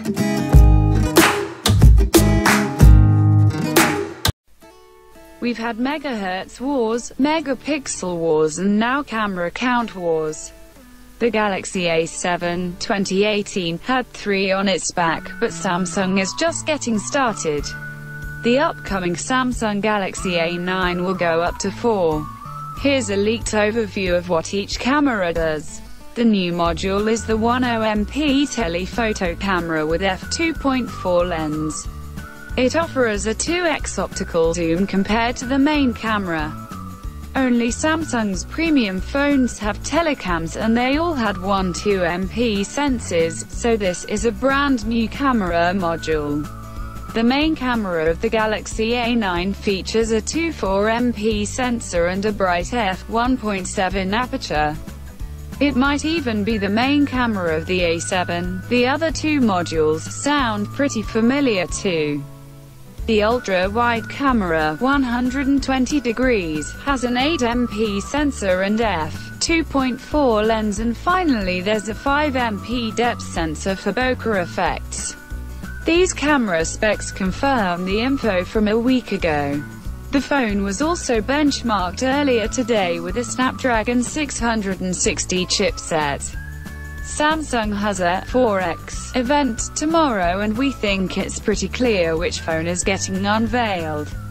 We've had megahertz wars, megapixel wars, and now camera count wars. The Galaxy A7 2018 had 3 on its back, but Samsung is just getting started. The upcoming Samsung Galaxy A9 will go up to 4. Here's a leaked overview of what each camera does. The new module is the 10MP telephoto camera with f2.4 lens. It offers a 2x optical zoom compared to the main camera. Only Samsung's premium phones have telecams and they all had 12MP sensors, so this is a brand new camera module. The main camera of the Galaxy A9 features a 24MP sensor and a bright f1.7 aperture. It might even be the main camera of the A7. The other 2 modules sound pretty familiar too. The ultra-wide camera, 120 degrees, has an 8MP sensor and f2.4 lens, and finally there's a 5MP depth sensor for bokeh effects. These camera specs confirm the info from a week ago. The phone was also benchmarked earlier today with a Snapdragon 660 chipset. Samsung has a 4X event tomorrow and we think it's pretty clear which phone is getting unveiled.